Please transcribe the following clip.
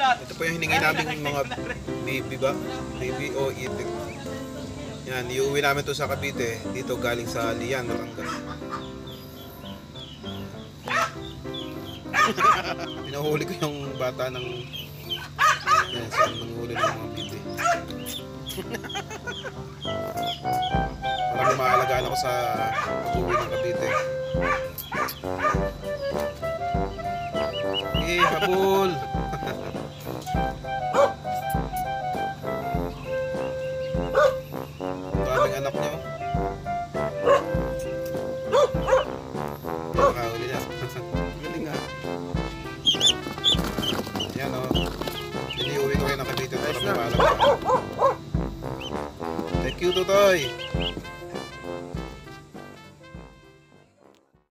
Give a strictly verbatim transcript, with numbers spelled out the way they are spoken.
Ito po yung hiningi namin mga baby ba? Baby o itik. Yan, iuwi namin to sa Cavite. Dito galing sa Lian, Batangas. Pinahuli ko yung bata ng... Yan, saan nanghuli ng mga baby. Parang maalagaan ako sa pag-uwi ng Cavite. Eh, habol! Daming anak niyo. Nakahuli na. Galing nga. Yan o. Iniuwi ko kayo ng Cavite para may maalagaan. Thank you, Tutoy!